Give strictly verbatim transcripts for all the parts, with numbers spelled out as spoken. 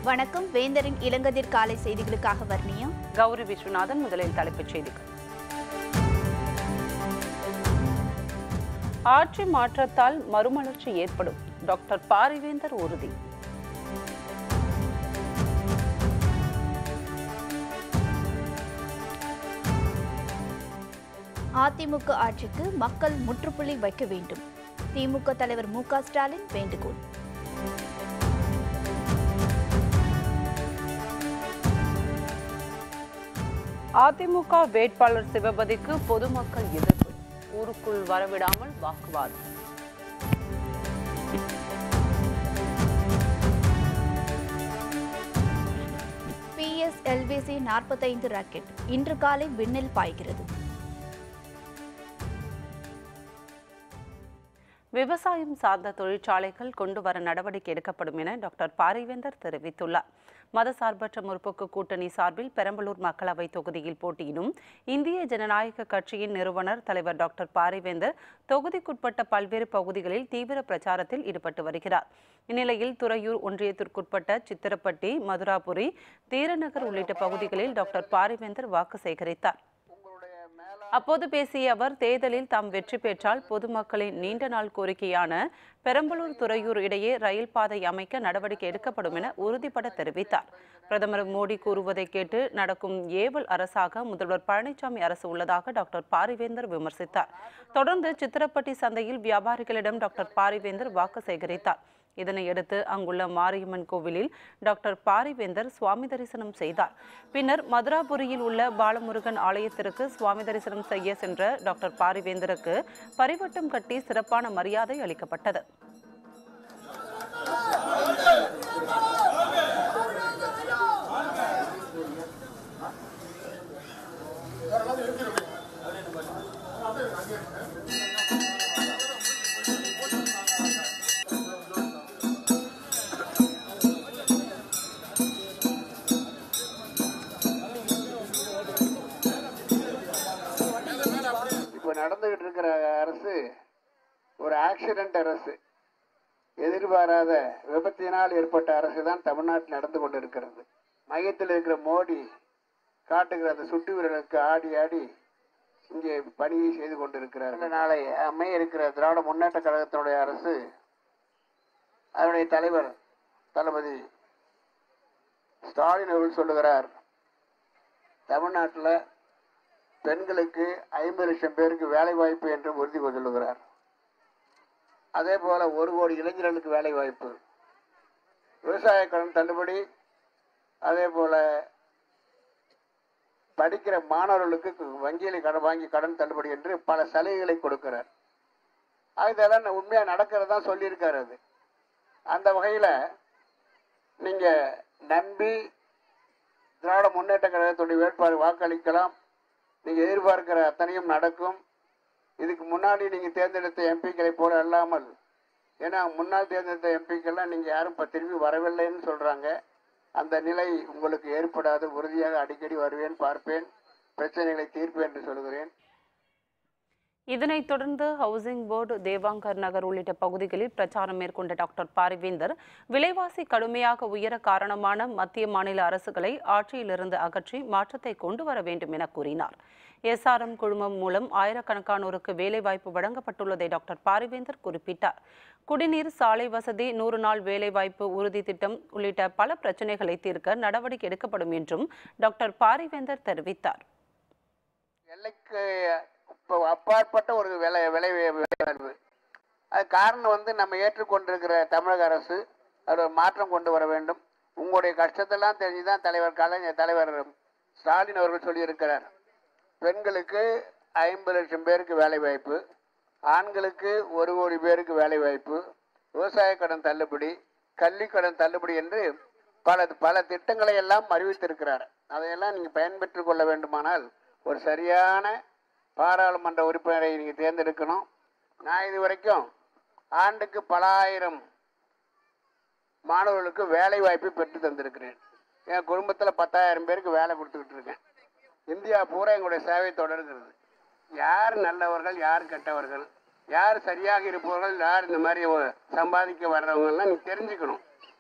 வணக்கம். வேந்தரின் இளங்கதிர் காலை செய்திகளுக்காக வர்ணியா கௌரி விஸ்வநாதன். முதலில் தலைப்புச் செய்திகள். ஆட்சி மாற்றத்தால் மறுமலர்ச்சி ஏற்படும், டாக்டர் பாரிவேந்தர் உறுதி. அதிமுக ஆட்சிக்கு மக்கள் முற்றுப்புள்ளி வைக்க வேண்டும், திமுக தலைவர் மு க ஸ்டாலின் வேண்டுகோள். அதிமுக வேட்பாளர் சிவபதிக்கு பொதுமக்கள் எதிர்ப்பு, ஊருக்குள் வரவிடாமல் வாக்குவாதம். P S L V C நாற்பத்தைந்து ராக்கெட் இன்று காலை விண்ணில் பாய்கிறது. விவசாயம் சார்ந்த தொழிற்சாலைகள் கொண்டு வர நடவடிக்கை எடுக்கப்படும் என டாக்டர் பாரிவேந்தர் தெரிவித்துள்ளார். மதசார்பற்ற முற்போக்கு கூட்டணி சார்பில் பெரம்பலூர் மக்களவை தொகுதியில் போட்டியிடும் இந்திய ஜனநாயக கட்சியின் நிறுவனர் தலைவர் டாக்டர் பாரிவேந்தர் தொகுதிக்குட்பட்ட பல்வேறு பகுதிகளில் தீவிர பிரச்சாரத்தில் ஈடுபட்டு வருகிறார். இந்நிலையில் துறையூர் ஒன்றியத்திற்குட்பட்ட சித்திரப்பட்டி, மதுராபுரி, தீரநகர் உள்ளிட்ட பகுதிகளில் டாக்டர் பாரிவேந்தர் வாக்கு சேகரித்தார். அப்போது பேசிய அவர், தேர்தலில் தாம் வெற்றி பெற்றால் பொதுமக்களின் நீண்ட நாள் கோரிக்கையான பெரம்பலூர் துறையூர் இடையே ரயில் பாதை அமைக்க நடவடிக்கை எடுக்கப்படும் என உறுதிபட தெரிவித்தார். பிரதமர் மோடி கூறுவதை கேட்டு நடக்கும் ஏவல் அரசாக முதல்வர் பழனிசாமி அரசு உள்ளதாக டாக்டர் பாரிவேந்தர் விமர்சித்தார். தொடர்ந்து சித்திரப்பட்டி சந்தையில் வியாபாரிகளிடம் டாக்டர் பாரிவேந்தர் வாக்கு சேகரித்தார். இதனையடுத்து அங்குள்ள மாரியம்மன் கோவிலில் டாக்டர் பாரிவேந்தர் சுவாமி தரிசனம் செய்தார். பின்னர் மதுராபுரியில் உள்ள பாலமுருகன் ஆலயத்திற்கு சுவாமி தரிசனம் செய்ய சென்ற டாக்டர் பாரிவேந்தருக்கு பரிவட்டம் கட்டி சிறப்பான மரியாதை அளிக்கப்பட்டது. நடந்துகிட்டு இருக்கிற அரசு ஒரு ஆக்சிடென்ட் அரசு, எதிர்பாராத விபத்தினால் ஏற்பட்ட அரசு தான் தமிழ்நாட்டில் நடந்து கொண்டு இருக்கிறது. மையத்தில் இருக்கிற மோடி காட்டுகிற அந்த சுட்டு வீரர்களுக்கு ஆடி ஆடி இங்கே பணியை செய்து கொண்டிருக்கிறார். நாளை அமைய இருக்கிற திராவிட முன்னேற்ற கழகத்தினுடைய அரசு, அதனுடைய தலைவர் தளபதி ஸ்டாலின் அவர்கள் சொல்லுகிறார், தமிழ்நாட்டில் பெண்களுக்கு ஐம்பது லட்சம் பேருக்கு வேலை வாய்ப்பு என்று உறுதி சொல்லுகிறார். அதே போல ஒரு கோடி இளைஞர்களுக்கு வேலை வாய்ப்பு, விவசாய கடன் தள்ளுபடி, அதே போல படிக்கிற மாணவர்களுக்கு வங்கியில் கடன் வாங்கி கடன் தள்ளுபடி என்று பல சலுகைகளை கொடுக்கிறார். இதெல்லாம் உண்மையா நடக்கிறதா சொல்லியிருக்காரு. அது அந்த வகையில நீங்க நம்பி திராவிட முன்னேற்ற கழகத்துடைய வேட்பாளர் வாக்களிக்கலாம். நீங்க எதிர்பார்க்கிற அத்தனையும் நடக்கும். இதுக்கு முன்னாடி நீங்க தேர்ந்தெடுத்த எம்பிக்களை போல அல்லாமல், ஏன்னா முன்னாள் தேர்ந்தெடுத்த எம்பிக்கெல்லாம் நீங்க யாரும் இப்ப திரும்பி வரவில்லைன்னு சொல்றாங்க. அந்த நிலை உங்களுக்கு ஏற்படாது. உறுதியாக அடிக்கடி வருவேன், பார்ப்பேன், பிரச்சனைகளை தீர்ப்பேன் என்று சொல்கிறேன். இதனைத் தொடர்ந்து ஹவுசிங் போர்டு, தேவாங்கர் நகர் உள்ளிட்ட பகுதிகளில் பிரச்சாரம் மேற்கொண்ட டாக்டர் பாரிவேந்தர், விலைவாசி கடுமையாக உயர காரணமான மத்திய மாநில அரசுகளை ஆட்சியிலிருந்து அகற்றி மாற்றத்தை கொண்டு வர வேண்டும் என கூறினார். எஸ் ஆர் எம் குழுமம் மூலம் ஆயிரக்கணக்கானோருக்கு வேலைவாய்ப்பு வழங்கப்பட்டுள்ளதை டாக்டர் பாரிவேந்தர் குறிப்பிட்டார். குடிநீர், சாலை வசதி, நூறு நாள் வேலைவாய்ப்பு உறுதி திட்டம் உள்ளிட்ட பல பிரச்சனைகளை தீர்க்க நடவடிக்கை எடுக்கப்படும் என்றும் டாக்டர் பாரிவேந்தர் தெரிவித்தார். அப்பாற்பட்ட ஒரு விலை விலை உயர்வு, அது காரணம் வந்து நம்ம ஏற்றுக்கொண்டிருக்கிற தமிழக அரசு அதில் மாற்றம் கொண்டு வர வேண்டும். உங்களுடைய கஷ்டத்தெல்லாம் தெரிஞ்சுதான் தலைவர் கலைஞர் தலைவர் ஸ்டாலின் அவர்கள் சொல்லியிருக்கிறார். பெண்களுக்கு ஐம்பது லட்சம் பேருக்கு வேலை வாய்ப்பு, ஆண்களுக்கு ஒரு கோடி பேருக்கு வேலை வாய்ப்பு, விவசாய கடன் தள்ளுபடி, கல்வி கடன் தள்ளுபடி என்று பல பல திட்டங்களை எல்லாம் அறிவித்திருக்கிறார். அதையெல்லாம் நீங்கள் பயன்பெற்று கொள்ள வேண்டுமானால் ஒரு சரியான பாராளுமன்ற உறுப்பினரை நீங்க தேர்ந்தெடுக்கணும். நான் இது வரைக்கும் ஆண்டுக்கு பல ஆயிரம் மாணவர்களுக்கு வேலை வாய்ப்பு பெற்று தந்திருக்கிறேன். என் குடும்பத்தில் பத்தாயிரம் பேருக்கு வேலை கொடுத்துக்கிட்டு இருக்கேன். இந்தியா பூரா எங்களுடைய சேவை தொடர்கிறது. யார் நல்லவர்கள், யார் கெட்டவர்கள், யார் சரியாக இருப்பவர்கள், யார் இந்த மாதிரி சம்பாதிக்க வர்றவங்கலாம் நீ தெரிஞ்சுக்கணும்.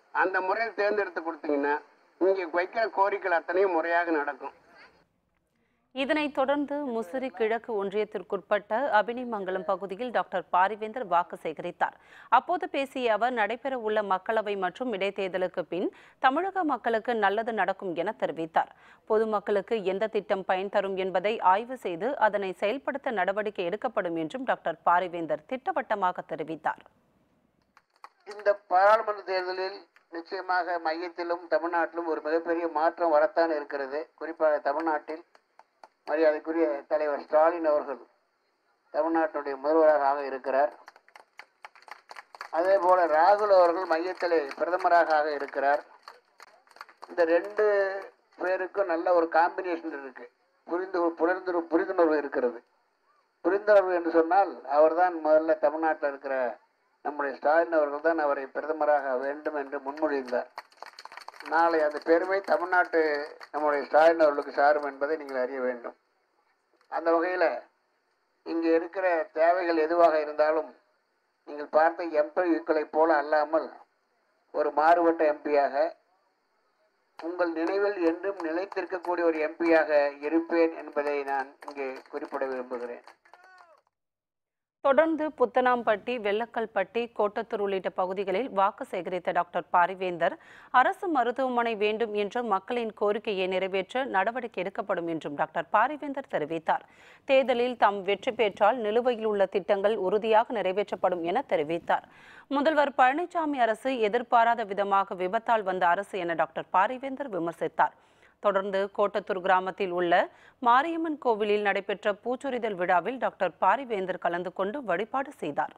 அந்த முறையில் தேர்ந்தெடுத்து கொடுத்தீங்கன்னா இங்கே வைக்கிற கோரிக்கைகள் அத்தனையும் முறையாக நடக்கும். இதனைத் தொடர்ந்து முசிறி கிழக்கு ஒன்றியத்திற்குட்பட்ட அபினிமங்கலம் பகுதியில் டாக்டர் பாரிவேந்தர் வாக்கு சேகரித்தார். அப்போது பேசிய அவர், நடைபெற உள்ள மக்களவை மற்றும் இடைத்தேர்தலுக்கு பின் தமிழக மக்களுக்கு நல்லது நடக்கும் என தெரிவித்தார். பொதுமக்களுக்கு எந்த திட்டம் பயன் தரும் என்பதை ஆய்வு செய்து அதனை செயல்படுத்த நடவடிக்கை எடுக்கப்படும் என்றும் டாக்டர் பாரிவேந்தர் திட்டவட்டமாக தெரிவித்தார். இந்த பாராளுமன்ற தேர்தலில் நிச்சயமாக மையத்திலும் தமிழ்நாட்டிலும் ஒரு மிகப்பெரிய மாற்றம் வரத்தான் இருக்கிறது. குறிப்பாக தமிழ்நாட்டில் மரியாதைக்குரிய தலைவர் ஸ்டாலின் அவர்கள் தமிழ்நாட்டுடைய முதல்வராக ஆக இருக்கிறார். அதே போல ராகுல் அவர்கள் மையத்திலே பிரதமராக ஆக இருக்கிறார். இந்த ரெண்டு பேருக்கும் நல்ல ஒரு காம்பினேஷன் இருக்கு. புரிந்து புரிந்து புரிந்துணர்வு இருக்கிறது. புரிந்துணர்வு என்று சொன்னால் அவர்தான் முதல்ல தமிழ்நாட்டில் இருக்கிற நம்முடைய ஸ்டாலின் அவர்கள் தான் அவரை பிரதமராக வேண்டும் என்று முன்மொழிந்தார். நாளை அந்த பெருமை தமிழ்நாட்டு நம்முடைய ஸ்டாலின் அவர்களுக்கு சாரும் என்பதை நீங்கள் அறிய வேண்டும். அந்த வகையில் இங்கே இருக்கிற தேவைகள் எதுவாக இருந்தாலும் நீங்கள் பார்த்த எம்பிக்களை போல அல்லாமல் ஒரு மாறுபட்ட எம்பியாக உங்கள் நினைவில் என்றும் நிலைத்திருக்கக்கூடிய ஒரு எம்பியாக இருப்பேன் என்பதை நான் இங்கே குறிப்பிட விரும்புகிறேன். தொடர்ந்து புத்தனாம்பட்டி, வெள்ளக்கல்பட்டி, கோட்டத்தூர் உள்ளிட்ட பகுதிகளில் வாக்கு சேகரித்த டாக்டர் பாரிவேந்தர், அரசு மருத்துவமனை வேண்டும் என்ற மக்களின் கோரிக்கையை நிறைவேற்ற நடவடிக்கை எடுக்கப்படும் என்றும் டாக்டர் பாரிவேந்தர் தெரிவித்தார். தேர்தலில் தாம் வெற்றி பெற்றால் நிலுவையில் உள்ள திட்டங்கள் உறுதியாக நிறைவேற்றப்படும் என தெரிவித்தார். முதல்வர் பழனிசாமி அரசு எதிர்பாராத விதமாக விபத்தால் வந்த அரசு என டாக்டர் பாரிவேந்தர் விமர்சித்தார். தொடர்ந்து கோட்டத்தூர் கிராமத்தில் உள்ள மாரியம்மன் கோவிலில் நடைபெற்ற பூச்சொரிதல் விழாவில் டாக்டர் பாரிவேந்தர் கலந்து கொண்டு வழிபாடு செய்தார்.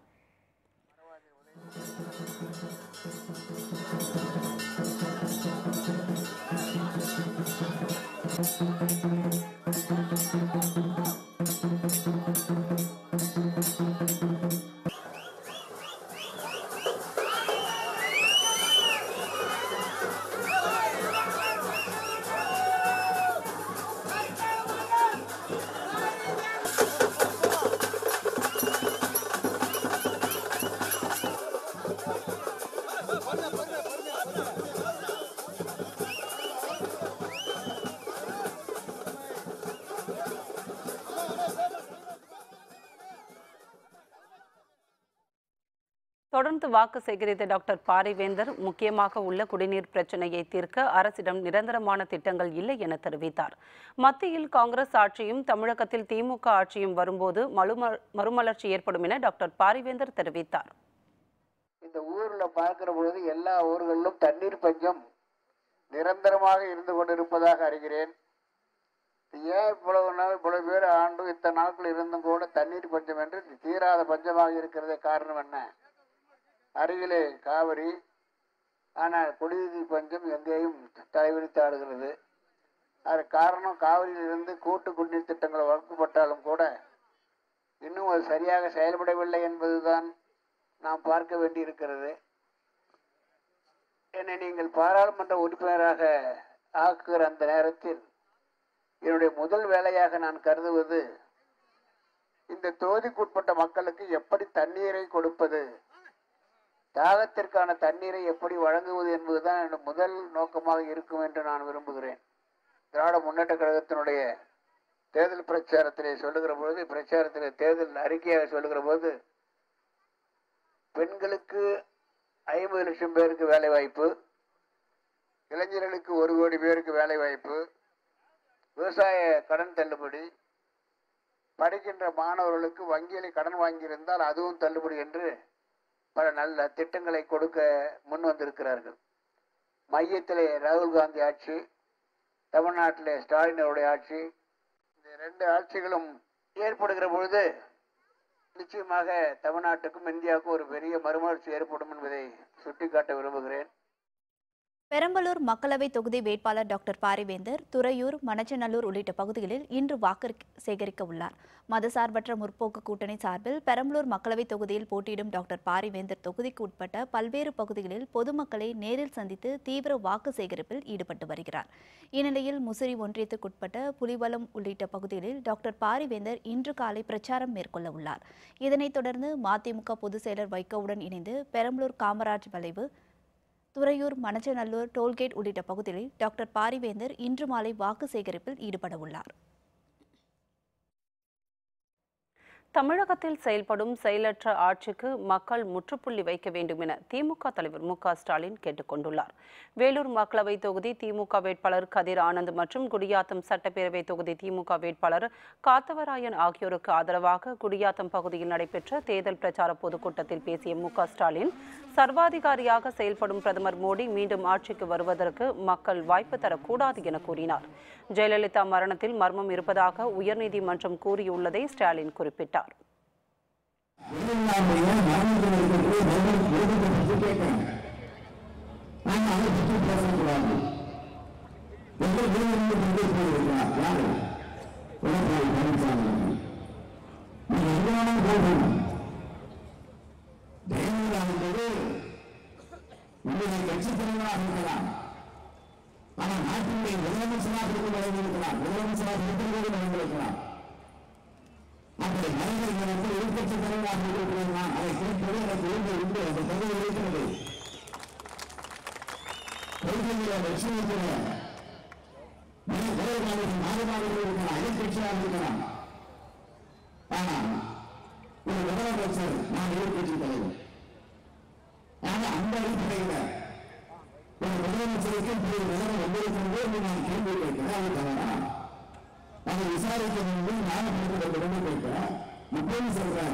தொடர்ந்து வாக்கு சேகரித்த டாக்டர் பாரிவேந்தர், முக்கியமாக உள்ள குடிநீர் பிரச்சினையை தீர்க்க அரசிடம் நிரந்தரமான திட்டங்கள் இல்லை என தெரிவித்தார். மத்தியில் காங்கிரஸ் ஆட்சியும் தமிழகத்தில் திமுக ஆட்சியும் வரும்போது மறுமலர்ச்சி ஏற்படும் என டாக்டர் பாரிவேந்தர் தெரிவித்தார். இந்த ஊர்ல பார்க்கிற பொழுது எல்லா ஊர்களிலும் தண்ணீர் பஞ்சம் நிரந்தரமாக இருந்து கொண்டிருப்பதாக அறிகிறேன். ஏன் இவ்வளவு நாள் இவ்வளவு பேர் ஆண்டு இத்தனை நாட்கள் இருந்தும் கூட தண்ணீர் பஞ்சம் என்று தீராத பஞ்சமாக இருக்கிறதே காரணம் என்ன? அருகிலே காவிரி, ஆனால் குடிநீர் பஞ்சம் எங்கேயும் தலைவிரித்தாடுகிறது. அது காரணம் காவிரியிலிருந்து கூட்டு குடிநீர் திட்டங்கள் வகுக்கப்பட்டாலும் கூட இன்னும் அது சரியாக செயல்படவில்லை என்பதுதான் நாம் பார்க்க வேண்டி இருக்கிறது. என்னை நீங்கள் பாராளுமன்ற உறுப்பினராக ஆக்குகிற அந்த நேரத்தில் என்னுடைய முதல் வேலையாக நான் கருதுவது இந்த தொகுதிக்குட்பட்ட மக்களுக்கு எப்படி தண்ணீரை கொடுப்பது, தாகத்திற்கான தண்ணீரை எப்படி வழங்குவது என்பதுதான் என்னுடைய முதல் நோக்கமாக இருக்கும் என்று நான் விரும்புகிறேன். திராவிட முன்னேற்ற கழகத்தினுடைய தேர்தல் பிரச்சாரத்திலே சொல்லுகிற பொழுது, பிரச்சாரத்திலே தேர்தல் அறிக்கையாக சொல்லுகிற போது, பெண்களுக்கு ஐம்பது லட்சம் பேருக்கு வேலை வாய்ப்பு, இளைஞர்களுக்கு ஒரு கோடி பேருக்கு வேலை வாய்ப்பு, விவசாய கடன் தள்ளுபடி, படிக்கின்ற மாணவர்களுக்கு வங்கியில் கடன் வாங்கியிருந்தால் அதுவும் தள்ளுபடி என்று பல நல்ல திட்டங்களை கொடுக்க முன் வந்திருக்கிறார்கள். மையத்திலே ராகுல் காந்தி ஆட்சி, தமிழ்நாட்டிலே ஸ்டாலின் அவருடைய ஆட்சி, இந்த ரெண்டு ஆட்சிகளும் ஏற்படுகிற பொழுது நிச்சயமாக தமிழ்நாட்டுக்கும் இந்தியாவுக்கும் ஒரு பெரிய மறுமலர்ச்சி ஏற்படும் என்பதை சுட்டிக்காட்ட விரும்புகிறேன். பெரம்பலூர் மக்களவை தொகுதி வேட்பாளர் டாக்டர் பாரிவேந்தர் துறையூர், மணச்சநல்லூர் உள்ளிட்ட பகுதிகளில் இன்று வாக்கு சேகரிக்க உள்ளார். மதசார்பற்ற முற்போக்கு கூட்டணி சார்பில் பெரம்பலூர் மக்களவை தொகுதியில் போட்டியிடும் டாக்டர் பாரிவேந்தர் தொகுதிக்கு உட்பட்ட பல்வேறு பகுதிகளில் பொதுமக்களை நேரில் சந்தித்து தீவிர வாக்கு சேகரிப்பில் ஈடுபட்டு வருகிறார். இந்நிலையில் முசிறி ஒன்றியத்துக்குட்பட்ட புலிவலம் உள்ளிட்ட பகுதிகளில் டாக்டர் பாரிவேந்தர் இன்று காலை பிரச்சாரம் மேற்கொள்ள உள்ளார். இதனைத் தொடர்ந்து மதிமுக பொதுச் செயலர் வைகோவுடன் இணைந்து பெரம்பலூர் காமராஜ் வளைவு, துறையூர் மணச்சநல்லூர் டோல்கேட் உள்ளிட்ட பகுதிகளில் டாக்டர் பாரிவேந்தர் இன்று மாலை வாக்கு சேகரிப்பில் ஈடுபட உள்ளார். தமிழகத்தில் செயல்படும் செயலற்ற ஆட்சிக்கு மக்கள் முற்றுப்புள்ளி வைக்க வேண்டும் என திமுக தலைவர் மு க ஸ்டாலின் கேட்டுக் கொண்டுள்ளார். வேலூர் மக்களவை தொகுதி திமுக வேட்பாளர் கதிர் ஆனந்த் மற்றும் குடியாத்தம் சட்டப்பேரவை தொகுதி திமுக வேட்பாளர் காத்தவராயன் ஆகியோருக்கு ஆதரவாக குடியாத்தம் பகுதியில் நடைபெற்ற தேர்தல் பிரச்சார பொதுக்கூட்டத்தில் பேசிய மு க ஸ்டாலின், சர்வாதிகாரியாக செயல்படும் பிரதமர் மோடி மீண்டும் ஆட்சிக்கு வருவதற்கு மக்கள் வாய்ப்பு தரக்கூடாது என கூறினார். ஜெயலலிதா மரணத்தில் மர்மம் இருப்பதாக உயர்நீதிமன்றம் கூறியுள்ளதை ஸ்டாலின் குறிப்பிட்டார். கட்சி தலைவராக இருக்கலாம், ஆனால் நாட்டினுடைய முதலமைச்சராக இருக்கலாம், முதலமைச்சராக இருக்கலாம். அப்படி மனிதர் நேரத்தில் எதிர்கட்சி தலைவராக இருக்கிறார். அதை குறிப்பது எனக்கு உண்டு உண்டு அந்த தகுதி இருக்கிறது. கொள்கையில லட்சியத்தில் மாறுபாடுகள் இருக்கலாம், எதிர்கட்சியாக இருக்கலாம். ஆனால் ஒரு முதலமைச்சர் நான் எதிர்கட்சி தலைவர். ஆனால் அந்த அடிப்படையில் ஒரு முதலமைச்சருக்கு நிலைமை வந்திருக்கிறது நான் கேள்வி கேட்கிறேன். அது தவறா? அதை விசாரிக்க வேண்டும், ஞானப்படுத்த வேண்டும் கேட்கிறேன். இப்போது சொல்றேன்,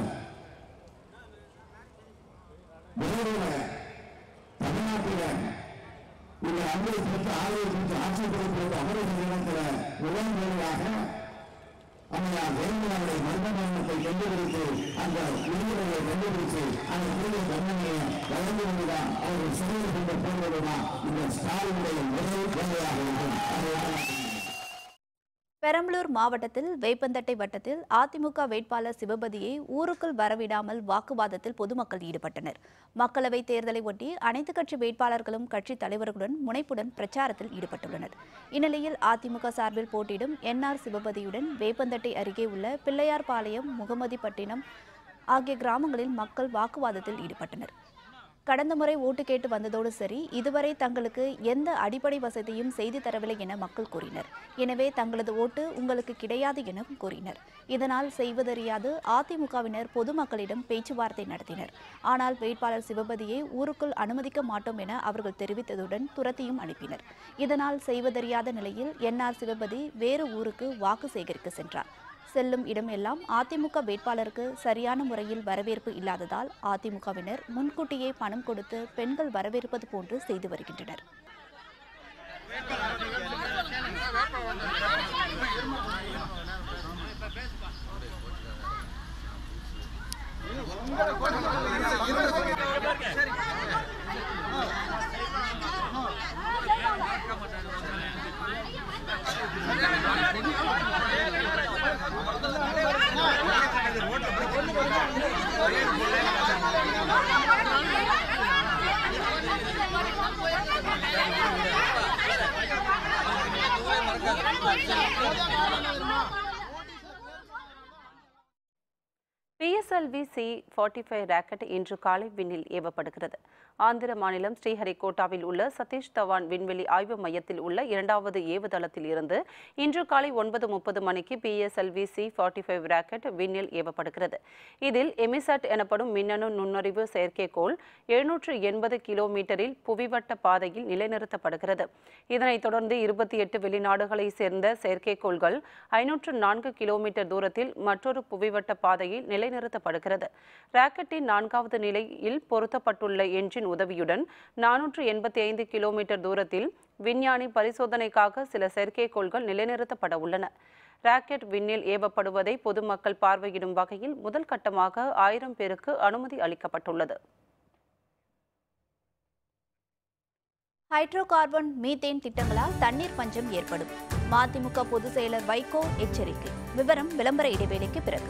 தமிழ்நாட்டில் இந்த அன்பை பெற்று ஆளுநர் பெற்று ஆட்சி பொறுப்பேற்று அமர்வு நிலையத்தில் முதல் முறையாக அம்மையார் ஜெயலலிதாவுடைய மர்மமரணத்தை கண்டுபிடித்து அந்த விடுதலையை கண்டுபிடித்து அந்த புதிய தண்டனையை வழங்கி வந்துதான் அவர்கள் சிறையில் கொண்டு போவதுதான் இந்த ஸ்டாலினுடைய முதல் வேலையாக இருக்கும். பெரம்பலூர் மாவட்டத்தில் வேப்பந்தட்டை வட்டத்தில் அதிமுக வேட்பாளர் சிவபதியை ஊருக்குள் வரவிடாமல் வாக்குவாதத்தில் பொதுமக்கள் ஈடுபட்டனர். மக்களவைத் தேர்தலை ஒட்டி அனைத்துக் கட்சி வேட்பாளர்களும் கட்சித் தலைவர்களுடன் முனைப்புடன் பிரச்சாரத்தில் ஈடுபட்டுள்ளனர். இந்நிலையில் அதிமுக சார்பில் போட்டியிடும் என் ஆர் சிவபதியுடன் வேப்பந்தட்டை அருகே உள்ள பிள்ளையார்பாளையம், முகமதிப்பட்டினம் ஆகிய கிராமங்களில் மக்கள் வாக்குவாதத்தில் ஈடுபட்டனர். கடந்த முறை ஓட்டு கேட்டு வந்ததோடு சரி, இதுவரை தங்களுக்கு எந்த அடிப்படை வசதியும் செய்து தரவில்லை என மக்கள் கூறினர். எனவே தங்களது ஓட்டு உங்களுக்கு கிடையாது என கூறினர். இதனால் செய்வதறியாது அதிமுகவினர் பொதுமக்களிடம் பேச்சுவார்த்தை நடத்தினர். ஆனால் வேட்பாளர் சிவபதியை ஊருக்குள் அனுமதிக்க மாட்டோம் என அவர்கள் தெரிவித்ததுடன் துரத்தியும் அனுப்பினர். இதனால் செய்வதறியாத நிலையில் என் ஆர் சிவபதி வேறு ஊருக்கு வாக்கு சேகரிக்க சென்றார். செல்லும் இடம் எல்லாம் அதிமுக வேட்பாளருக்கு சரியான முறையில் வரவேற்பு இல்லாததால் அதிமுகவினர் முன்கூட்டியே பணம் கொடுத்து பெண்கள் வரவேற்பது போன்று செய்து வருகின்றனர். P S L V C நாற்பத்தி ஐந்து ராக்கெட் இன்று காலை விண்ணில் ஏவப்படுகிறது. ஆந்திர மாநிலம் ஸ்ரீஹரிகோட்டாவில் உள்ள சதீஷ் தவான் விண்வெளி ஆய்வு மையத்தில் உள்ள இரண்டாவது ஏவுதளத்தில் இருந்து இன்று காலை ஒன்பது முப்பது மணிக்கு P S L V C நாற்பத்தி ஐந்து ராக்கெட் விண்ணில் ஏவப்படுகிறது. இதில் எமிசாட் எனப்படும் மின்னணு நுண்ணறிவு செயற்கைக்கோள் எழுநூற்று எண்பது கிலோமீட்டரில் புவிவட்ட பாதையில் நிலைநிறுத்தப்படுகிறது. இதனைத் தொடர்ந்து இருபத்தி எட்டு வெளிநாடுகளை சேர்ந்த செயற்கைக்கோள்கள் ஐநூற்று நான்கு கிலோமீட்டர் தூரத்தில் மற்றொரு புவிவட்ட பாதையில் நிலைநிறுத்தப்படுகிறது. ராக்கெட்டின் நான்காவது நிலையில் பொருத்தப்பட்டுள்ள என்ஜின் உதவியுடன் நானூற்று எண்பத்தி ஐந்து கிலோமீட்டர் தூரத்தில் விஞ்ஞானி பரிசோதனைக்காக சில செயற்கைக்கோள்கள் நிலைநிறுத்தப்பட உள்ளன. ராக்கெட் விண்ணில் ஏவப்படுவதை பொதுமக்கள் பார்வையிடும் வகையில் முதல் கட்டமாக ஆயிரம் பேருக்கு அனுமதி அளிக்கப்பட்டுள்ளது. ஹைட்ரோ கார்பன் மீத்தேன் திட்டங்களால் தண்ணீர் பஞ்சம் ஏற்படும். மதிமுக பொதுச் செயலர் வைகோ எச்சரிக்கை. விவரம் விளம்பர இடைவேளைக்கு பிறகு.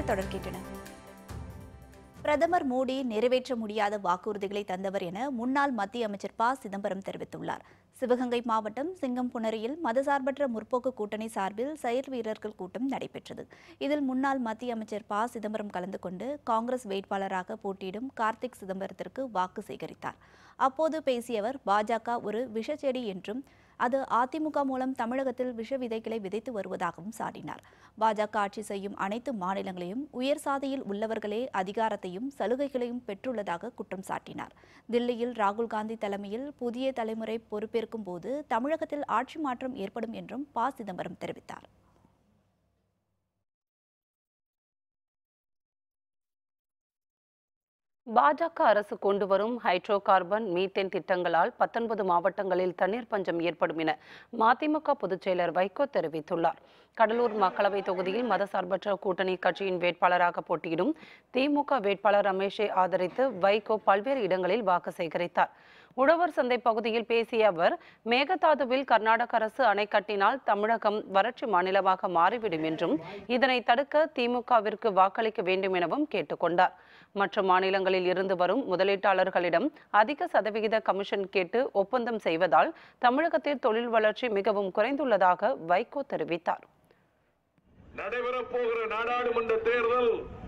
செய்திகள் தொடர்கின்றன. பிரதமர் மோடி நிறைவேற்ற முடியாத வாக்குறுதிகளை தந்தவர் என முன்னாள் மத்திய அமைச்சர் ப சிதம்பரம் தெரிவித்துள்ளார். சிவகங்கை மாவட்டம் சிங்கம்புணரியில் மதசார்பற்ற முற்போக்கு கூட்டணி சார்பில் செயல் வீரர்கள் கூட்டம் நடைபெற்றது. இதில் முன்னாள் மத்திய அமைச்சர் ப சிதம்பரம் கலந்து கொண்டு காங்கிரஸ் வேட்பாளராக போட்டியிடும் கார்த்திக் சிதம்பரத்திற்கு வாக்கு சேகரித்தார். அப்போது பேசிய அவர், பாஜக ஒரு விஷச்செடி என்றும் அது அதிமுக மூலம் தமிழகத்தில் விஷ விதைகளை விதைத்து வருவதாகவும் சாடினார். பாஜக ஆட்சி செய்யும் அனைத்து மாநிலங்களையும் உயர் சாதியில் உள்ளவர்களே அதிகாரத்தையும் சலுகைகளையும் பெற்றுள்ளதாக குற்றம் சாட்டினார். தில்லியில் ராகுல் காந்தி தலைமையில் புதிய தலைமுறை பொறுப்பேற்கும் போது தமிழகத்தில் ஆட்சி மாற்றம் ஏற்படும் என்றும் ப சிதம்பரம் தெரிவித்தார். பாஜக அரசு கொண்டு வரும் ஹைட்ரோ கார்பன் மீத்தேன் திட்டங்களால் பத்தொன்பது மாவட்டங்களில் தண்ணீர் பஞ்சம் ஏற்படும் என மதிமுக பொதுச் செயலர் வைகோ தெரிவித்துள்ளார். கடலூர் மக்களவை தொகுதியில் மதசார்பற்ற கூட்டணி கட்சியின் வேட்பாளராக போட்டியிடும் திமுக வேட்பாளர் ரமேஷை ஆதரித்து வைகோ பல்வேறு இடங்களில் வாக்கு சேகரித்தார். உழவர் சந்தை பகுதியில் பேசிய அவர், மேகதாதுவில் கர்நாடக அரசு அணை கட்டினால் தமிழகம் வறட்சி மாநிலமாக மாறிவிடும் என்றும் இதனை தடுக்க திமுகவிற்கு வாக்களிக்க வேண்டும் எனவும் கேட்டுக்கொண்டார். மற்ற மாநிலங்களில் இருந்து வரும் முதலீட்டாளர்களிடம் அதிக சதவிகித கமிஷன் கேட்டு ஒப்பந்தம் செய்வதால் தமிழகத்தில் தொழில் வளர்ச்சி மிகவும் குறைந்துள்ளதாக வைகோ தெரிவித்தார். நடைபெறப் போகிற நாடாளுமன்ற தேர்தல்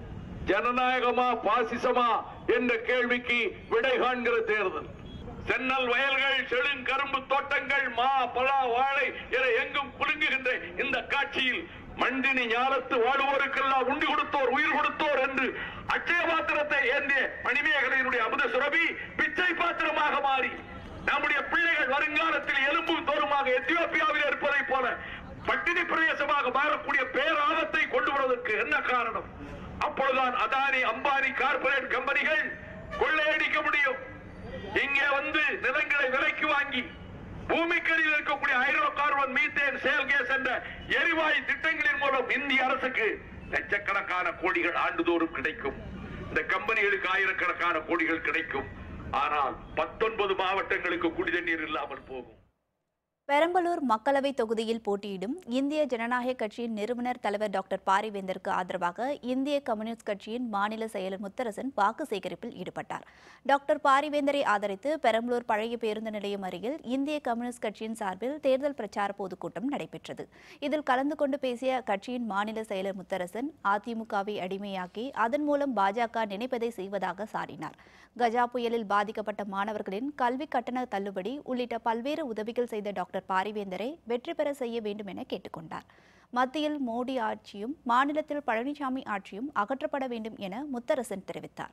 ஜனநாயகமா பாசிசமா என்ற கேள்விக்கு விடை காண்கிற தேர்தல். சென்னல் வயல்கள், செழுங்கரும்பு தோட்டங்கள், மா பலா வாழை என எங்கும் குலுங்குகின்ற இந்த காட்சியில் மண்டினி ஞானத்து வாடுவோருக்கெல்லாம் உண்டி கொடுத்தோர் உயிர் கொடுத்தோர் என்று அச்சய பாத்திரத்தை ஏந்திய மணிமேகலையினுடைய அமுத சுரபி பிச்சை பாத்திரமாக மாறி நம்முடைய பிள்ளைகள் வருங்காலத்தில் எலும்பும் தோறுமாக எத்தியோப்பியாவில் இருப்பதை போல பட்டினி பிரதேசமாக மாறக்கூடிய பேராபத்தை கொண்டு வருவதற்கு என்ன காரணம்? அப்பொழுதுதான் அதானி அம்பானி கார்பரேட் கம்பெனிகள் கொள்ளையடிக்க முடியும். இங்கே வந்து நிலங்களை விலைக்கு வாங்கி பூமிக்கடியில் இருக்கக்கூடிய hydrocarbon methane shale gas என்ற எரிவாயு திட்டங்களின் மூலம் இந்திய அரசுக்கு லட்சக்கணக்கான கோடிகள் ஆண்டுதோறும் கிடைக்கும். இந்த கம்பெனிகளுக்கு ஆயிரக்கணக்கான கோடிகள் கிடைக்கும். ஆனால் பத்தொன்பது மாவட்டங்களுக்கு குடிதண்ணீர் இல்லாமல் போகும். பெரம்பலூர் மக்களவை தொகுதியில் போட்டியிடும் இந்திய ஜனநாயக கட்சியின் நிறுவனர் தலைவர் டாக்டர் பாரிவேந்தருக்கு ஆதரவாக இந்திய கம்யூனிஸ்ட் கட்சியின் மாநில செயலர் முத்தரசன் வாக்கு சேகரிப்பில் ஈடுபட்டார். டாக்டர் பாரிவேந்தரை ஆதரித்து பெரம்பலூர் பழைய பேருந்து நிலையம் அருகில் இந்திய கம்யூனிஸ்ட் கட்சியின் சார்பில் தேர்தல் பிரச்சார பொதுக்கூட்டம் நடைபெற்றது. இதில் கலந்து கொண்டு பேசிய கட்சியின் மாநில செயலர் முத்தரசன், அதிமுகவை அடிமையாக்கி அதன் மூலம் பாஜக நினைப்பதை செய்வதாக சாடினார். கஜா புயலில் பாதிக்கப்பட்ட மாணவர்களின் கல்வி கட்டண தள்ளுபடி உள்ளிட்ட பல்வேறு உதவிகள் செய்த டாக்டர் பாரிவேந்தரை வெற்றி பெற செய்ய வேண்டும் என கேட்டுக்கொண்டார். மத்தியில் மோடி ஆட்சியும் மாநிலத்தில் பழனிசாமி ஆட்சியும் அகற்றப்பட வேண்டும் என முத்தரசன் தெரிவித்தார்.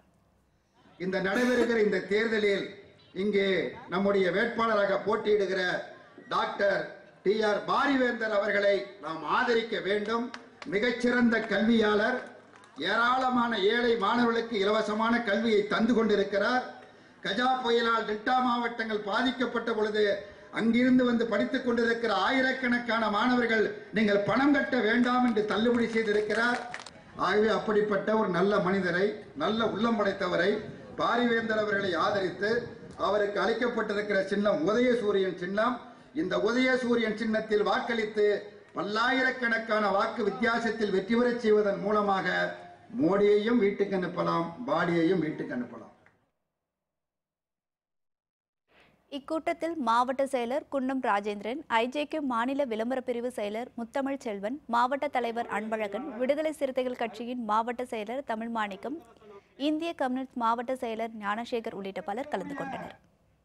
இந்த நடைபெறுகிற இந்த தேர்தலில் இங்கே நம்முடைய வேட்பாளராக போட்டியிடுகிற டாக்டர் டி ஆர் பாரிவேந்தர் அவர்களை நாம் ஆதரிக்க வேண்டும். மிகச்சிறந்த கல்வியாளர், ஏராளமான ஏழை மாணவர்களுக்கு இலவசமான கல்வியை தந்து கொண்டிருக்கிறார். கஜா புயலால் டெல்டா மாவட்டங்கள் பாதிக்கப்பட்ட பொழுது அங்கிருந்து வந்து படித்துக் கொண்டிருக்கிற ஆயிரக்கணக்கான மாணவர்கள் நீங்கள் பணம் கட்ட வேண்டாம் என்று தள்ளுபடி செய்திருக்கிறார். ஆகவே அப்படிப்பட்ட ஒரு நல்ல மனிதரை, நல்ல உள்ளம் படைத்தவரை, பாரிவேந்தர் அவர்களை ஆதரித்து அவருக்கு அளிக்கப்பட்டிருக்கிற சின்னம் உதயசூரியன் சின்னம். இந்த உதயசூரியன் சின்னத்தில் வாக்களித்து பல்லாயிரக்கணக்கான வாக்கு வித்தியாசத்தில் வெற்றி பெறச் செய்வதன் மூலமாக மோடியையும் வீட்டுக்கு அனுப்பலாம், பாடியையும் வீட்டுக்கு அனுப்பலாம். இக்கூட்டத்தில் மாவட்ட செயலர் குன்னம் ராஜேந்திரன், ஐஜேகே மாநில விளம்பர பிரிவு செயலர் முத்தமிழ் செல்வன், மாவட்ட தலைவர் அன்பழகன், விடுதலை சிறுத்தைகள் கட்சியின் மாவட்ட செயலர் தமிழ்மாணிக்கம், இந்திய கம்யூனிஸ்ட் மாவட்ட செயலர் ஞானசேகர் உள்ளிட்ட பலர் கலந்து கொண்டனர்.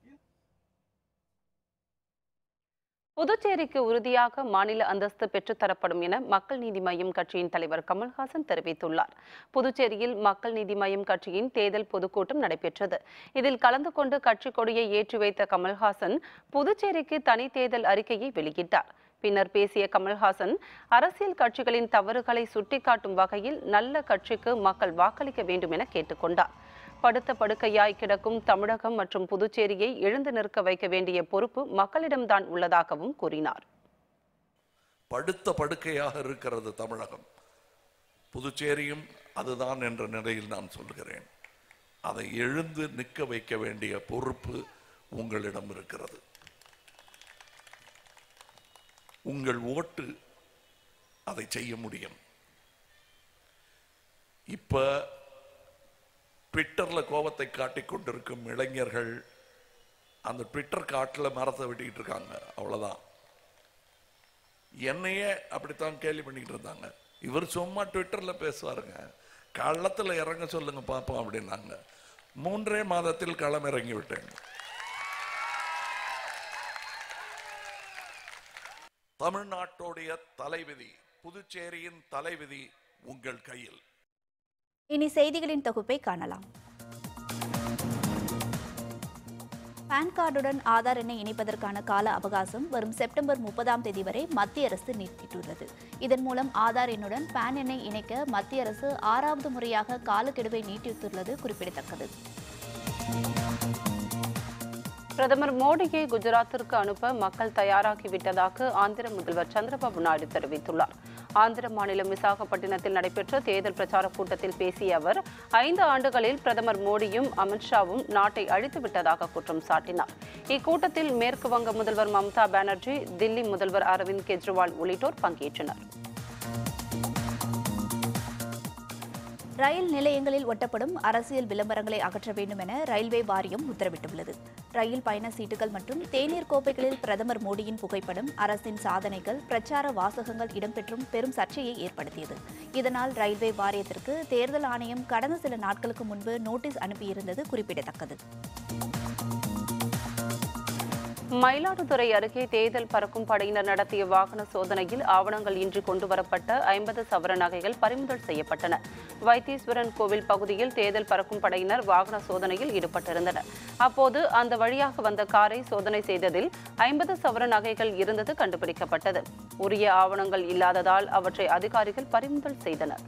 புதுச்சேரிக்கு உறுதியாக மாநில அந்தஸ்து பெற்றுத்தரப்படும் என மக்கள் நீதி மய்யம் கட்சியின் தலைவர் கமல்ஹாசன் தெரிவித்துள்ளார். புதுச்சேரியில் மக்கள் நீதி மய்யம் கட்சியின் தேர்தல் பொதுக்கூட்டம் நடைபெற்றது. இதில் கலந்து கொண்டு கட்சி கொடியை ஏற்றி வைத்த கமல்ஹாசன் புதுச்சேரிக்கு தனி தேர்தல் அறிக்கையை வெளியிட்டார். பின்னர் பேசிய கமல்ஹாசன், அரசியல் கட்சிகளின் தவறுகளை சுட்டிக்காட்டும் வகையில் நல்ல கட்சிக்கு மக்கள் வாக்களிக்க வேண்டும் என கேட்டுக்கொண்டார். படுத்த படுக்கையாய் கிடக்கும் தமிழகம் மற்றும் புதுச்சேரியை எழுந்து நிற்க வைக்க வேண்டிய பொறுப்பு மக்களிடம்தான் உள்ளதாகவும் கூறினார். படுத்த படுக்கையாக இருக்கிறது தமிழகம், புதுச்சேரியும் அதுதான் என்ற நிலையில் நான் சொல்கிறேன். அதை எழுந்து நிற்க வைக்க வேண்டிய பொறுப்பு உங்களிடம் இருக்கிறது. உங்கள் ஓட்டு அதை செய்ய முடியும். இப்ப ட்விட்டர்ல கோபத்தை காட்டிக் கொண்டிருக்கும் இளைஞர்கள் அந்த ட்விட்டர் காட்டில் மரத்தை வெட்டிக்கிட்டு இருக்காங்க. அவ்வளவுதான். என்னையே அப்படித்தான் கேள்வி பண்ணிக்கிட்டு இருந்தாங்க. இவர் சும்மா ட்விட்டர்ல பேசுவாருங்க, களத்துல இறங்க சொல்லுங்க பாப்போம் அப்படின்னாங்க. மூன்றே மாதத்தில் களம் இறங்கி விட்டேன். தமிழ்நாட்டுடைய தலைவிதி, புதுச்சேரியின் தலைவிதி உங்கள் கையில். இனி செய்திகளின் தொகுப்பை காணலாம். பான் கார்டுடன் ஆதார் எண்ணை இணைப்பதற்கான கால அவகாசம் வரும் செப்டம்பர் முப்பதாம் தேதி வரை மத்திய அரசு நீட்டித்துள்ளது. இதன் மூலம் ஆதார் எண்ணுடன் பான் எண்ணை இணைக்க மத்திய அரசு ஆறாவது முறையாக காலக்கெடுவை நீட்டித்துள்ளது குறிப்பிடத்தக்கது. பிரதமர் மோடியை குஜராத்திற்கு அனுப்ப மக்கள் தயாராகிவிட்டதாக ஆந்திர முதல்வர் சந்திரபாபு நாயுடு தெரிவித்துள்ளார். ஆந்திர மாநிலம் விசாகப்பட்டினத்தில் நடைபெற்ற தேர்தல் பிரச்சார கூட்டத்தில் பேசிய அவர் ஐந்து ஆண்டுகளில் பிரதமர் மோடியும் அமித்ஷாவும் நாட்டை அழித்துவிட்டதாக குற்றம் சாட்டினார். இக்கூட்டத்தில் மேற்கு வங்க முதல்வர் மம்தா பானர்ஜி, தில்லி முதல்வர் அரவிந்த் கெஜ்ரிவால் உள்ளிட்டோர் பங்கேற்றனர். ரயில் நிலையங்களில் ஒட்டப்படும் அரசியல் விளம்பரங்களை அகற்ற வேண்டும் என ரயில்வே வாரியம் உத்தரவிட்டுள்ளது. ரயில் பயண சீட்டுகள் மற்றும் தேநீர் கோப்பைகளில் பிரதமர் மோடியின் புகைப்படம், அரசின் சாதனைகள், பிரச்சார வாசகங்கள் இடம்பெற்றும் பெரும் சர்ச்சையை ஏற்படுத்தியது. இதனால் ரயில்வே வாரியத்திற்கு தேர்தல் ஆணையம் கடந்த சில நாட்களுக்கு முன்பு நோட்டீஸ் அனுப்பியிருந்தது குறிப்பிடத்தக்கது. மயிலாடுதுறை அருகே தேர்தல் பறக்கும் படையினர் நடத்திய வாகன சோதனையில் ஆவணங்கள் இன்றி கொண்டுவரப்பட்ட ஐம்பது சவர நகைகள் பறிமுதல் செய்யப்பட்டன. வைத்தீஸ்வரன் கோவில் பகுதியில் தேர்தல் பறக்கும் படையினர் வாகன சோதனையில் ஈடுபட்டிருந்தனர். அப்போது அந்த வழியாக வந்த காரை சோதனை செய்ததில் ஐம்பது சவர நகைகள் இருந்தது கண்டுபிடிக்கப்பட்டது. உரிய ஆவணங்கள் இல்லாததால் அவற்றை அதிகாரிகள் பறிமுதல் செய்தனர்.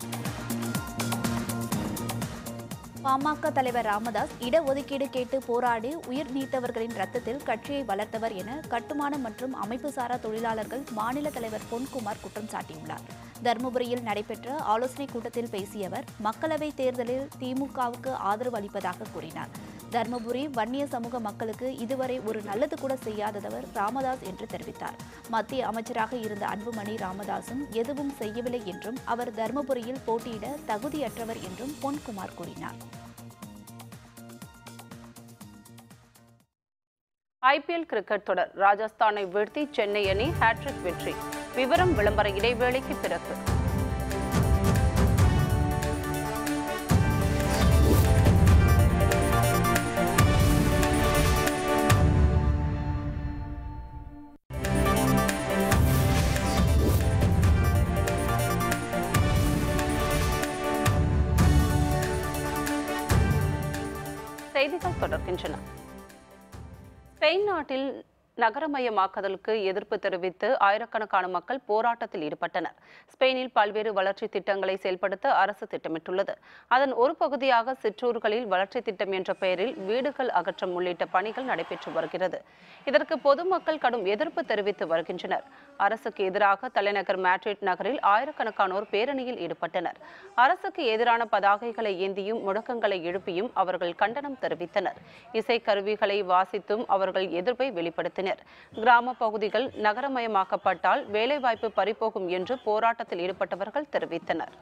பாமக தலைவர் ராமதாஸ் இடஒதுக்கீடு கேட்டு போராடி உயிர் நீத்தவர்களின் ரத்தத்தில் கட்சியை வளர்த்தவர் என கட்டுமான மற்றும் அமைப்புசாரா தொழிலாளர்கள் மாநில தலைவர் பொன்குமார் குற்றம் சாட்டியுள்ளார். தருமபுரியில் நடைபெற்ற ஆலோசனைக் கூட்டத்தில் பேசிய அவர் மக்களவைத் தேர்தலில் திமுகவுக்கு ஆதரவு அளிப்பதாக கூறினார். தருமபுரி வன்னிய சமூக மக்களுக்கு இதுவரை ஒரு நல்லது கூட செய்யாதவர் ராமதாஸ் என்று தெரிவித்தார். மத்திய அமைச்சராக இருந்த அன்புமணி ராமதாசும் எதுவும் செய்யவில்லை என்றும் அவர் தருமபுரியில் போட்டியிட தகுதியற்றவர் என்றும் பொன்குமார் கூறினார். ஐபிஎல் கிரிக்கெட் தொடர் ராஜஸ்தானை வீழ்த்தி சென்னை அணி ஹேட்ரிக் வெற்றி. விவரம் விளம்பர இடைவேளைக்கு பிறகு. செய்திகள் தொடர்கின்றன. ஸ்பெயின் நாட்டில் நகரமயமாக்குதலுக்கு எதிர்ப்பு தெரிவித்து ஆயிரக்கணக்கான மக்கள் போராட்டத்தில் ஈடுபட்டனர். ஸ்பெயினில் பல்வேறு வளர்ச்சி திட்டங்களை செயல்படுத்த அரசு திட்டமிட்டுள்ளது. அதன் ஒரு பகுதியாக சிற்றூர்களில் வளர்ச்சி திட்டம் என்ற பெயரில் வீடுகள் அகற்றம் உள்ளிட்ட பணிகள் நடைபெற்று வருகிறது. இதற்கு பொதுமக்கள் கடும் எதிர்ப்பு தெரிவித்து வருகின்றனர். அரசுக்கு எதிராக தலைநகர் மேட்ரிட் நகரில் ஆயிரக்கணக்கானோர் பேரணியில் ஈடுபட்டனர். அரசுக்கு எதிரான பதாகைகளை ஏந்தியும் முழக்கங்களை எழுப்பியும் அவர்கள் கண்டனம் தெரிவித்தனர். இசைக்கருவிகளை வாசித்தும் அவர்கள் எதிர்ப்பை வெளிப்படுத்தினர். கிராம பகுதிகள் நகரமயமாக்கப்பட்டால் வேலைவாய்ப்பு பறிபோகும் என்று போராட்டத்தில் ஈடுபட்டவர்கள் தெரிவித்தனர்.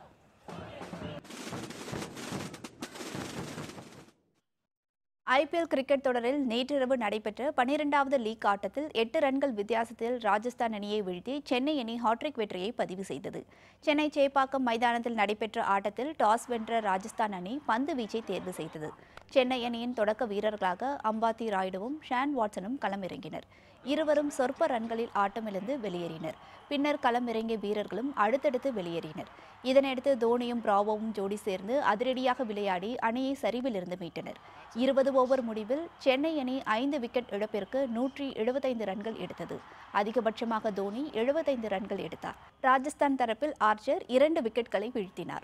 ஐபிஎல் கிரிக்கெட் தொடரில் நேற்றிரவு நடைபெற்ற பனிரெண்டாவது லீக் ஆட்டத்தில் எட்டு ரன்கள் வித்தியாசத்தில் ராஜஸ்தான் அணியை வீழ்த்தி சென்னை அணி ஹாட்ரிக் வெற்றியை பதிவு செய்தது. சென்னை சேப்பாக்கம் மைதானத்தில் நடைபெற்ற ஆட்டத்தில் டாஸ் வென்ற ராஜஸ்தான் அணி பந்து வீச்சை தேர்வு செய்தது. சென்னை அணியின் தொடக்க வீரர்களாக அம்பாத்தி ராயுடுவும் ஷான் வாட்சனும் களமிறங்கினர். இருவரும் சொற்ப ரன்களில் ஆட்டமிழந்து வெளியேறினர். பின்னர் களமிறங்கிய வீரர்களும் அடுத்தடுத்து வெளியேறினர். இதனையடுத்து தோனியும் பிராவோவும் ஜோடி சேர்ந்து அதிரடியாக விளையாடி அணியை சரிவிலிருந்து மீட்டனர். இருபது ஓவர் முடிவில் சென்னை அணி ஐந்து விக்கெட் இழப்பிற்கு நூற்றி எழுபத்தைந்து ரன்கள் எடுத்தது. அதிகபட்சமாக தோனி எழுபத்தைந்து ரன்கள் எடுத்தார். ராஜஸ்தான் தரப்பில் ஆர்ச்சர் இரண்டு விக்கெட்களை வீழ்த்தினார்.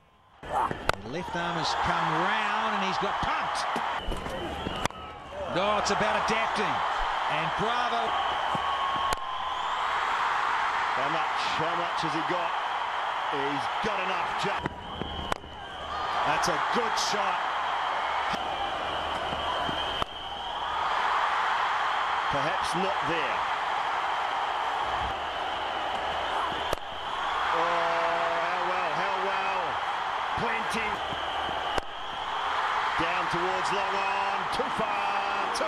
And Bravo. How much, how much has he got? He's got enough. Jump. That's a good shot. Perhaps not there. Oh, how well, how well. Plenty on towards long on, too far, too.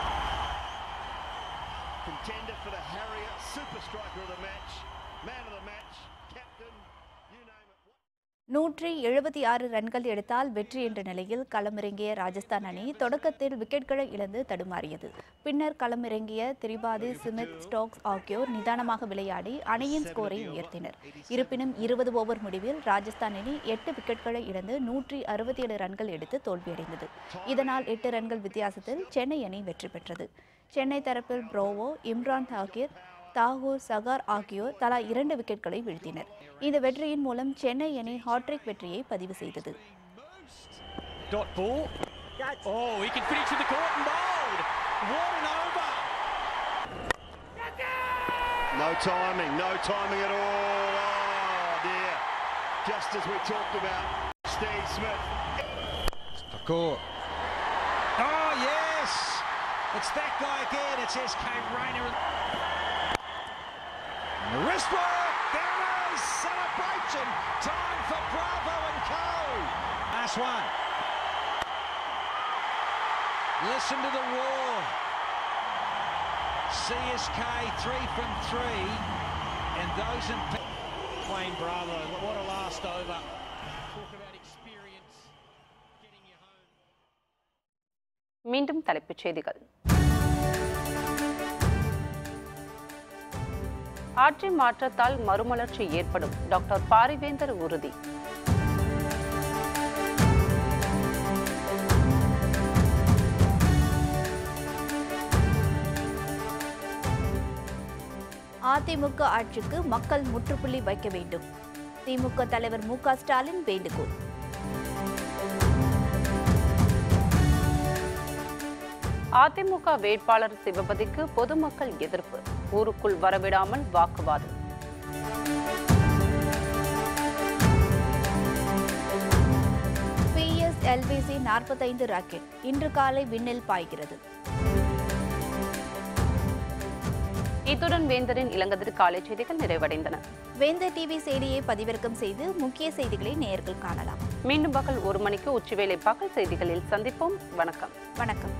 Contender for the Harrier, super striker of the match, man of the match, captain, you name it. நூற்றி எழுபத்தி ஆறு ரன்கள் எடுத்தால் வெற்றி என்ற நிலையில் களமிறங்கிய ராஜஸ்தான் அணி தொடக்கத்தில் விக்கெட்களை இழந்து தடுமாறியது. பின்னர் களமிறங்கிய திரிபாதி, ஸ்மித், ஸ்டோக்ஸ் ஆகியோர் நிதானமாக விளையாடி அணியின் ஸ்கோரை உயர்த்தினர். இருப்பினும் இருபது ஓவர் முடிவில் ராஜஸ்தான் அணி எட்டு விக்கெட்களை இழந்து நூற்றி அறுபத்தி ஏழு ரன்கள் எடுத்து தோல்வியடைந்தது. இதனால் எட்டு ரன்கள் வித்தியாசத்தில் சென்னை அணி வெற்றி பெற்றது. சென்னை தரப்பில் ப்ரோவோ, இம்ரான் தாகிர், தாகூர், சகார் ஆகியோர் தலா இரண்டு விக்கெட்களை வீழ்த்தினர். இந்த வெற்றியின் மூலம் சென்னை அணி ஹாட்ரிக் வெற்றியை பதிவு செய்தது. No timing, no timing at all. Oh dear. Just as we talked about Steve Smith. Oh yes. It's that guy again. It's S K Rayner. And the wrist work. There it is. Celebration. Time for Bravo and Co. Last one. Listen to the roar. C S K three from three. And those in Wayne Bravo. What a last over. Talk about experience. Getting you home. மீண்டும் தலைப்புச் செய்திகள். ஆட்சி மாற்றத்தால் மறுமலர்ச்சி ஏற்படும், doctor Parivendhar உறுதி. அதிமுக ஆட்சிக்கு மக்கள் முற்றுப்புள்ளி வைக்க வேண்டும், திமுக தலைவர் மு க ஸ்டாலின் வேண்டுகோள். அதிமுக வேட்பாளர் சிவபதிக்கு பொதுமக்கள் எதிர்ப்பு, ஊருக்குள் வரவிடாமல் வாக்குவாதம். P S L V C நாற்பத்தைந்து ராக்கெட் இன்று காலை விண்ணில் பாய்கிறது. இத்துடன் வேந்தரின் இளங்கதிர் காலை செய்திகள் நிறைவடைந்தன. வேந்தர் டிவி செய்தியை பதிவிறக்கம் செய்து முக்கிய செய்திகளை நேயர்கள் காணலாம். மீண்டும் பகல் ஒரு மணிக்கு உச்சிவேளை பகல் செய்திகளில் சந்திப்போம். வணக்கம். வணக்கம்.